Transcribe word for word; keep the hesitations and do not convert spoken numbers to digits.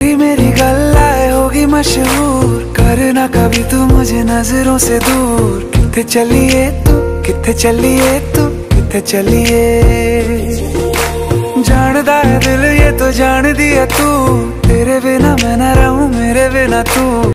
मेरी गल्लाए होगी मशहूर, करना कभी तू मुझे नजरों से दूर। किथे चलिए तू, किथे चलिए तू, किथे चलिए। जानदा है दिल ये तो जान दिया तू, तेरे बिना मैं ना रहूं मेरे बिना तू।